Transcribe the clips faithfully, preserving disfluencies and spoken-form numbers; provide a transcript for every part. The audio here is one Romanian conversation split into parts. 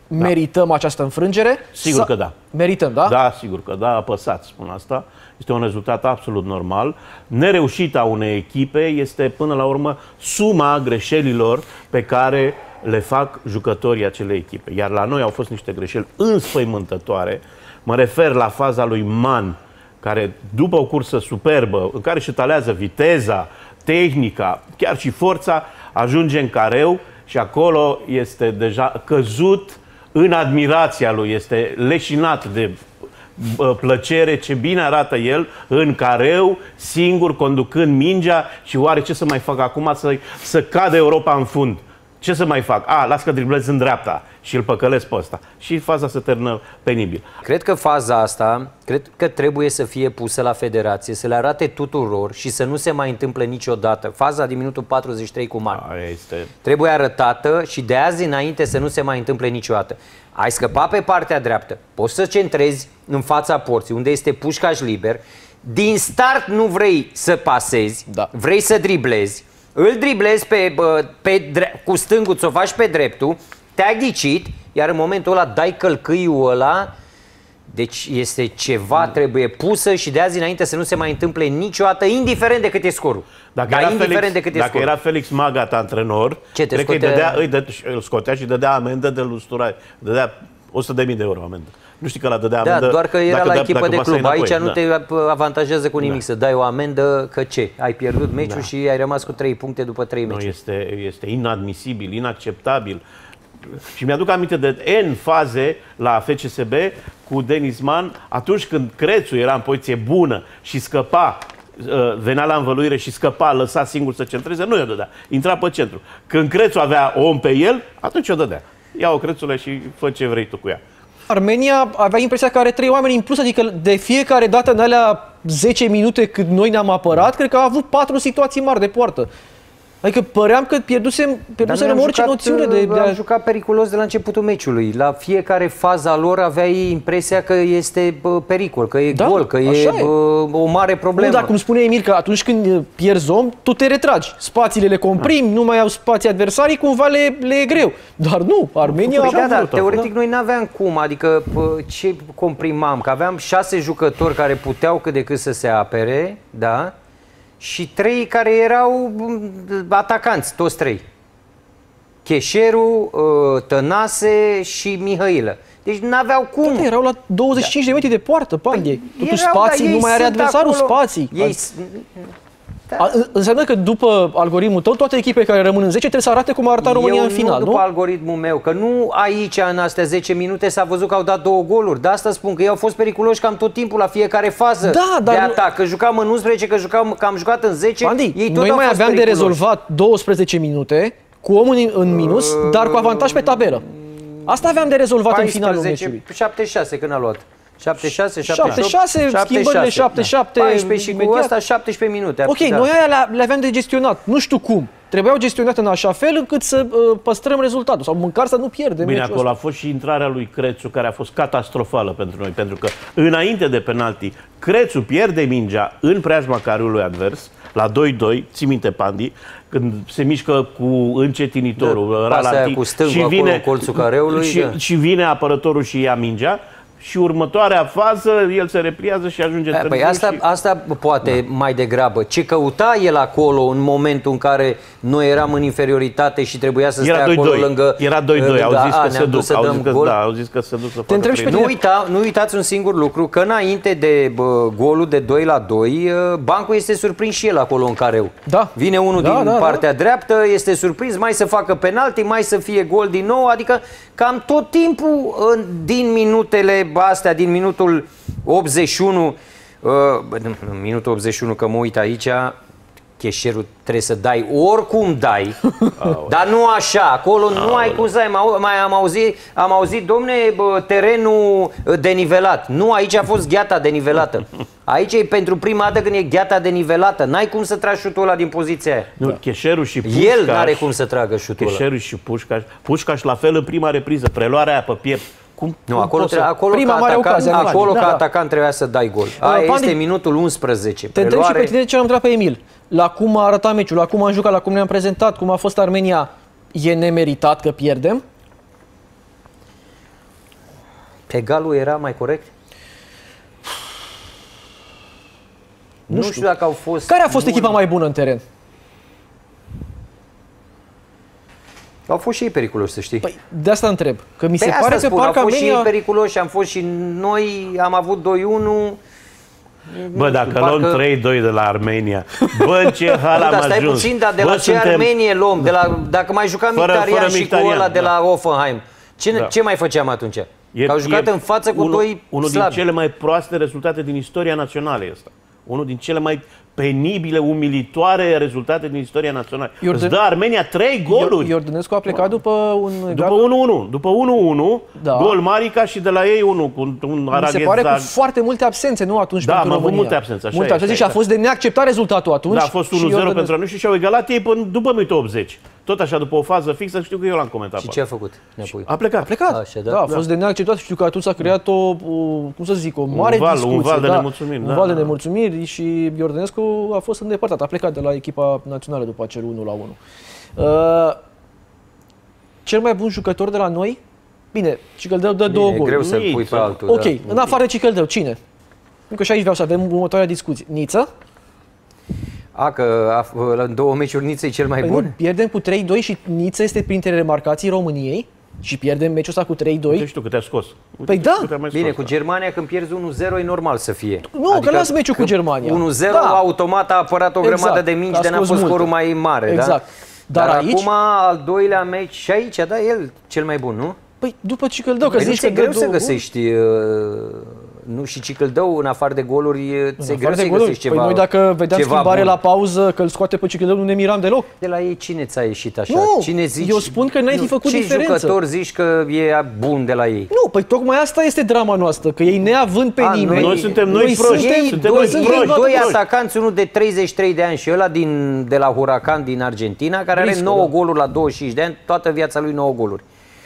Merităm da. această înfrângere? Sigur că da. Merităm, da? Da, sigur că da, apăsat, spun asta. Este un rezultat absolut normal. Nereușita unei echipe este, până la urmă, suma greșelilor pe care le fac jucătorii acelei echipe. Iar la noi au fost niște greșeli înspăimântătoare. Mă refer la faza lui Man, care, după o cursă superbă, în care își etalează viteza, tehnica, chiar și forța, ajunge în careu și acolo este deja căzut în admirația lui, este leșinat de plăcere, ce bine arată el în careu, singur, conducând mingea și oare ce să mai fac acum să, să cadă Europa în fund? Ce să mai fac? A, las că driblez în dreapta și îl păcălesc pe ăsta. Și faza se termină penibil. Cred că faza asta, cred că trebuie să fie pusă la federație, să le arate tuturor și să nu se mai întâmple niciodată. Faza din minutul patruzeci și trei cu Man. Este... trebuie arătată și de azi înainte să nu se mai întâmple niciodată. Ai scăpat pe partea dreaptă, poți să centrezi în fața porții, unde este Pușcaș liber. Din start nu vrei să pasezi, da. vrei să driblezi. Îl driblezi pe, pe, cu stângul, ți-o faci pe dreptul, te-ai ghicit, iar în momentul ăla dai călcâiul ăla. Deci este ceva, trebuie pusă și de azi înainte să nu se mai întâmple niciodată, indiferent de cât e scorul. Dacă, da, era, indiferent Felix, de cât e dacă scorul. era Felix Magath antrenor, Ce te cred scotea... că îi dădea, îi dă, îl scotea și dădea amendă de lusturare. Dădea o sută de mii de euro amendă. Nu știi că la dădea amendă. Da, doar că era dacă la dă, echipă de club. Aici înapoi, nu da. te avantajează cu nimic da. să dai o amendă, că ce? Ai pierdut meciul Da. și ai rămas cu trei puncte după trei meciuri. Nu, este, este inadmisibil, inacceptabil. Și mi-aduc aminte de N faze la F C S B cu Denis Man, atunci când Crețu era în poziție bună și scăpa, venea la învăluire și scăpa, lăsa singur să centreze, nu i-o dădea. Intra pe centru. Când Crețu avea om pe el, atunci o dădea. Ia-o, Crețule, și fă ce vrei tu cu ea. Armenia avea impresia că are trei oameni în plus, adică de fiecare dată în alea zece minute cât noi ne-am apărat, cred că a avut patru situații mari de poartă. Adică păream că pierdusem, pierdusem orice jucat, noțiune de, de a jucat periculos de la începutul meciului. La fiecare faza lor aveai impresia că este bă, pericol, că e da, gol, că e, e. Bă, o mare problemă. Nu, dar cum spune Emil, că atunci când pierzi om, tu te retragi. Spațiile le comprimi, nu mai au spații adversarii, cumva le, le e greu. Dar nu, Armenia păi, a da, da, vrut, teoretic da. noi n-aveam cum, adică bă, ce comprimam? Că aveam șase jucători care puteau cât de cât să se apere, da? Și trei care erau atacanți, toți trei. Cheșeru, Tănase și Mihailă. Deci n-aveau cum. Toate erau la douăzeci și cinci da. de metri de poartă, Pandie. Păi totuși spații, da, nu mai are adversarul acolo. spații. Ei... Da. A, înseamnă că după algoritmul tău, toate echipele care rămân în zece trebuie să arate cum a arătat România Eu în final, nu? după nu? algoritmul meu, că nu aici, în astea zece minute, s-a văzut că au dat două goluri. De asta spun că ei au fost periculoși cam tot timpul, la fiecare fază da, dar de atac. Că jucam în unsprezece, că, jucam, că am jucat în zece, Andi, ei tot noi au mai fost aveam de periculoși. rezolvat douăsprezece minute, cu omul în, în minus, uh, dar cu avantaj pe tabelă. Asta aveam de rezolvat paisprezece, în finalul meciului. șaptezeci și șase când a luat. șaptezeci și șase, șaptezeci și șase, schimbările șaptezeci și șapte, paisprezece și cu asta șaptesprezece minute. Ok, da. noi aia le, le aveam de gestionat, nu știu cum. Trebuiau gestionate în așa fel încât să uh, păstrăm rezultatul sau măcar să nu pierdem. Bine, acolo ăsta. a fost și intrarea lui Crețu, care a fost catastrofală pentru noi, pentru că înainte de penalti, Crețu pierde mingea în preajma cariului advers, la doi doi, ții minte, Pandi, când se mișcă cu încetinitorul, da, ralanti, cu stângul și vine, acolo, colțul careului, și, da. și vine apărătorul și ia mingea. Și următoarea fază, el se repliază și ajunge târziu. Păi asta, și... asta poate da. mai degrabă. Ce căuta el acolo în momentul în care noi eram în inferioritate și trebuia să stea acolo lângă... Era doi doi, au zis că se duc. Au zis că, da, au zis că se duc să facă pe nu, uita, nu uitați un singur lucru, că înainte de bă, golul de doi la doi, bancul este surprins și el acolo în careu. Da. Vine unul da, din da, partea da. dreaptă, este surprins, mai să facă penalti, mai să fie gol din nou, adică cam tot timpul din minutele astea, din minutul optzeci și unu, uh, minutul optzeci și unu, că mă uit aici, Cheșerul trebuie să dai, oricum dai, dar nu așa, acolo nu ai cum să ai, mai am auzit, am auzit, domne, terenul denivelat, nu, aici a fost gheata denivelată, aici e pentru prima dată când e gheata denivelată, n-ai cum să tragi șutul ăla din poziția aia. Nu, Cheșerul și Pușcaș, el n-are cum să tragă șutul ăla. Cheșerul și Pușcaș, Pușcaș la fel în prima repriză, preluarea aia pe piept. Cum, nu, cum acolo, să... acolo, Prima ca mare atacant, ocazie, acolo da, ca da. atacant trebuia să dai gol. Aia Pandi, este minutul unsprezece. Te întreb Preluare... și pe tine ce am întrebat pe Emil. La cum a arătat meciul, la cum am jucat, la cum ne-am prezentat, cum a fost Armenia, e nemeritat că pierdem? Egalul era mai corect? Nu, nu știu. știu dacă au fost... Care a fost bun. echipa mai bună în teren? Au fost și ei periculoși, să știi. Păi, de asta întreb. Că mi se Pe pare că spun, parcă au fost Armenia... și ei periculoși, am fost și noi, am avut doi unu. Bă, dacă știu, luăm parcă... trei doi de la Armenia, bă, ce hal am da, stai ajuns. puțin, dar de bă, la ce suntem... Armenie luăm? De la, dacă mai jucam fără, Mkhitaryan fără și Mkhitaryan, cu ăla de da. la Hoffenheim, ce, Da. ce mai făceam atunci? E, Că au jucat e în față cu unul, doi Unul slabi. din cele mai proaste rezultate din istoria națională este. Unul din cele mai penibile, umilitoare rezultate din istoria națională. Iorden... Îți dă Armenia trei goluri. Iordănescu a plecat după un După unu unu. După unu unu, da. Gol Marica și de la ei unu cu un Aragheza. Mi se pare cu foarte multe absențe, nu atunci da, pentru am avut România. multe absențe, așa multe e, absențe așa și a fost de neacceptat rezultatul atunci. Da, a fost unu zero pentru noi și și-au egalat ei până după minutul optzeci. Tot așa, după o fază fixă, știu că eu l-am comentat. Și ce a făcut? A plecat. A plecat. Așa, da? da, a fost da. de neacceptat. Știu că atunci s-a creat o, o, cum să zic, o mare un val, discuție. Un val de da, nemulțumiri. Un da, val da. de nemulțumiri și Iordănescu a fost îndepărtat. A plecat de la echipa națională după acel unu la unu. Uh, cel mai bun jucător de la noi? Bine, Cicăldău dă două goluri. E greu să-l pui pe altul. Ok, da. în afară de Cicăldău, cine? Încă și aici vreau să avem următoarea discuție. Niță? A, că a, în două meciuri Niță e cel mai păi bun? Nu, pierdem cu trei doi și Niță este printre remarcații României și pierdem meciul ăsta cu trei doi. Uite știu că te-a scos. Uite, Păi da. scos, Bine, da. cu Germania când pierzi unu zero e normal să fie. Nu, adică că las meciul cu Germania. unu zero da. automat a apărat o exact. grămadă de mingi, de n-a fost scorul mai mare. Exact. Da? Dar, Dar aici... acum al doilea meci și aici, da, el cel mai bun, nu? Păi după Cicăldău, că Păi zici nu că greu dă să două găsești, uh, nu și Cicăldău, în afară de goluri, ți-e greu să găsești ceva. Păi noi dacă vedeam ceva schimbare bun. la pauză, că îl scoate pe Cicăldău, nu ne miram deloc. De la ei cine ți-a ieșit așa? Nu, cine zici, eu spun că n-ai fi făcut ce diferență. jucător zici că e bun de la ei? Nu, păi tocmai asta este drama noastră, că ei neavând pe A, nimeni... Noi suntem noi proști. Suntem, Suntem doi, noi doi, proști. doi atacanți, unul de treizeci și trei de ani și ăla din, de la Huracan din Argentina, care are Risco, nouă da. goluri la douăzeci și cinci de ani, toată viața lui nouă goluri.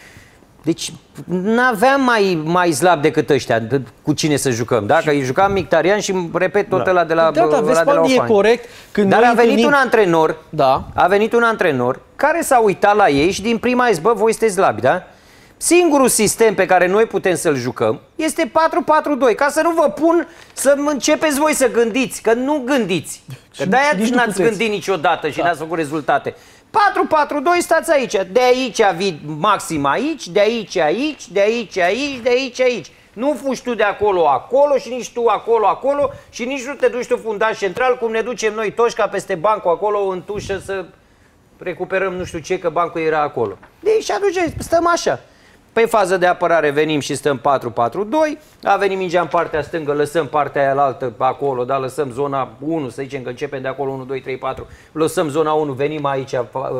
Deci n-aveam mai, mai slab decât ăștia de, cu cine să jucăm, da? Că îi jucam Mkhitaryan și repet tot Da. ăla de la, Da, da, vezi, ăla de la Pandi, e Ofani. corect. Când Dar noi a venit întâlnim- un antrenor, Da. a venit un antrenor care s-a uitat la ei și din prima a zis, bă, voi sunteți slabi, da? Singurul sistem pe care noi putem să-l jucăm este patru patru doi, ca să nu vă pun să începeți voi să gândiți, că nu gândiți. Că Și de-aia nici nu n-ați puteți. gândit niciodată și n-ați făcut rezultate. patru patru doi, stați aici, de aici vii maxim aici, de aici aici, de aici aici, de aici aici. Nu fugi tu de acolo acolo și nici tu acolo acolo și nici nu te duci tu fundaș central cum ne ducem noi toți ca peste bancul acolo în tușă să recuperăm nu știu ce, că bancul era acolo. Deci și atunci stăm așa. Pe fază de apărare venim și stăm patru patru doi, a venit mingea în partea stângă, lăsăm partea aia la altă acolo, da, lăsăm zona unu, să zicem că începem de acolo unu, doi, trei, patru, lăsăm zona unu, venim aici,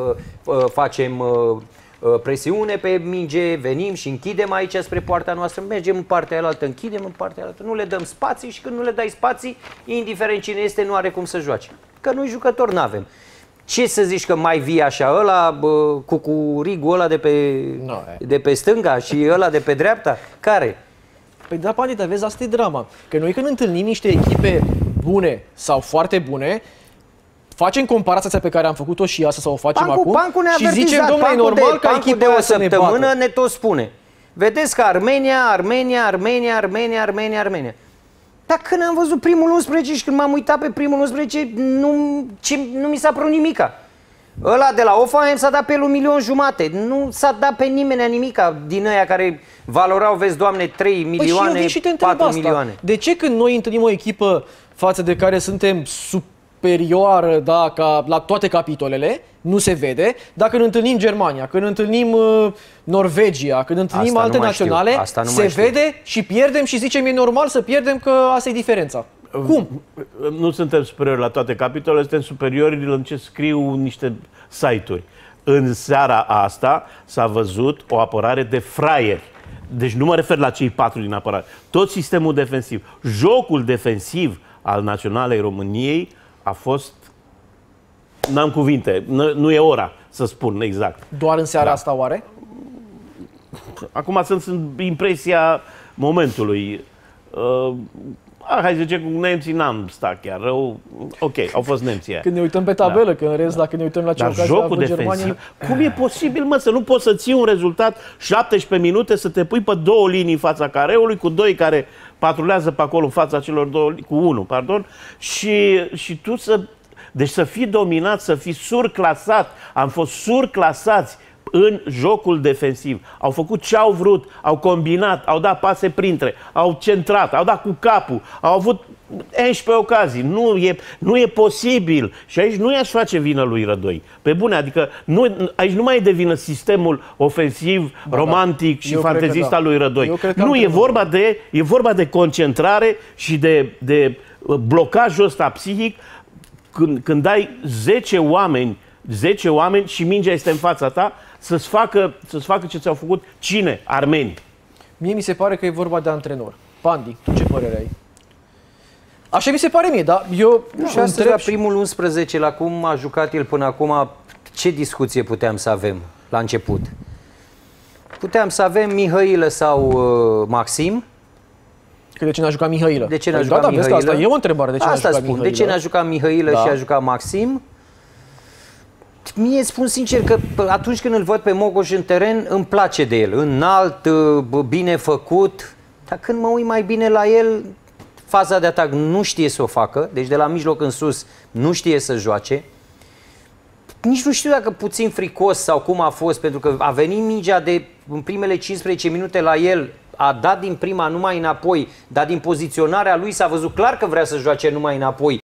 facem presiune pe minge, venim și închidem aici spre poarta noastră, mergem în partea aia altă, închidem în partea aia altă, nu le dăm spații și când nu le dai spații, indiferent cine este, nu are cum să joace. Că noi jucători n-avem. Ce să zici că mai vii așa, ăla bă, cucurigul ăla de pe, No, de pe stânga și ăla de pe dreapta? Care? Păi da, Pandi, dar vezi, asta e drama. Că noi când întâlnim niște echipe bune sau foarte bune, facem comparația asta pe care am făcut-o și asta sau o facem Pancul, acum Pancul ne-a și zicem, avertizat, domnule, e Pancul normal de, ca Pancul echipa de o aia să ne săptămână bată. ne tot spune. Vedeți că Armenia, Armenia, Armenia, Armenia, Armenia, Armenia. Dar când am văzut primul unsprezece și când m-am uitat pe primul unsprezece, nu, ce, nu mi s-a părut nimica. Ăla de la Hoffenheim s-a dat pe el un milion jumate. Nu s-a dat pe nimeni nimica din ăia care valorau, vezi, Doamne, trei milioane, Păi și eu vin și te întreb patru asta. milioane. De ce când noi întâlnim o echipă față de care suntem superioară, da, ca la toate capitolele, nu se vede, dar când întâlnim Germania, când întâlnim uh, Norvegia, când întâlnim Asta alte nu mai naționale, știu. Asta nu se mai știu. vede și pierdem și zicem e normal să pierdem că asta e diferența. Cum? Nu suntem superiori la toate capitolele, suntem superiori în ce scriu niște site-uri. În seara asta s-a văzut o apărare de fraieri. Deci nu mă refer la cei patru din apărare. Tot sistemul defensiv. Jocul defensiv al Naționalei României a fost... N-am cuvinte, nu, nu e ora să spun exact. Doar în seara Da. asta oare? Acum sunt, sunt impresia momentului. Uh, A, hai să zice, cu nemții n-am stat chiar rău. Ok, au fost nemții aia. Când ne uităm pe tabelă, da. Că în rest, dacă ne uităm la ce Dar ocazie jocul a avut defensiv, Germania... cum e posibil, mă, să nu poți să ții un rezultat șaptesprezece minute, să te pui pe două linii în fața careului, cu doi care patrulează pe acolo în fața celor două, cu unul, pardon, și, și tu să... Deci să fii dominat, să fii surclasat. Am fost surclasați în jocul defensiv. Au făcut ce au vrut, au combinat, au dat pase printre, au centrat, au dat cu capul, au avut unsprezece ocazii. Nu e, nu e posibil. Și aici nu i-aș face vină lui Rădoi. Pe bune, adică nu, aici nu mai e de vină sistemul ofensiv, ba, romantic da. și fantezist da. al lui Rădoi. Nu, e vorba, de, e vorba de concentrare și de, de blocajul ăsta psihic când, când ai zece oameni, zece oameni și mingea este în fața ta, să-ți facă, să-ți facă ce ți-au făcut cine? Armenii. Mie mi se pare că e vorba de antrenor. Pandi, tu ce părere ai? Așa mi se pare mie, dar eu și astăzi la primul unsprezece, la cum a jucat el până acum, ce discuție puteam să avem la început? Puteam să avem Mihailă sau uh, Maxim. Că de ce n-a jucat Mihailă? De ce n-a da, jucat da, Mihailă? Asta e o întrebare. De ce asta n-a jucat spun. Mihailă? De ce n-a jucat Mihailă da. și a jucat Maxim? Mie spun sincer că atunci când îl văd pe Mogoș în teren, îmi place de el. Înalt, bine făcut. Dar când mă uit mai bine la el, faza de atac nu știe să o facă. Deci de la mijloc în sus nu știe să joace. Nici nu știu dacă puțin fricos sau cum a fost, pentru că a venit mingea de în primele cincisprezece minute la el, a dat din prima numai înapoi, dar din poziționarea lui s-a văzut clar că vrea să joace numai înapoi